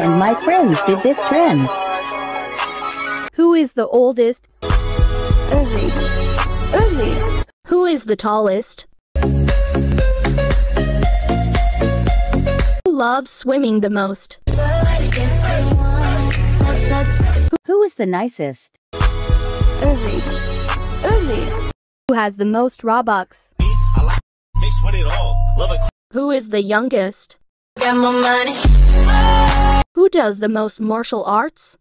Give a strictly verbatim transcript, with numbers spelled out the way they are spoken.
and my friends did this trend. Who is the oldest? Uzi. Uzi. Who is the tallest? Who loves swimming the most? Who is the nicest? Uzi. Uzi. Who has the most Robux? Who is the youngest? Get my money. Who does the most martial arts?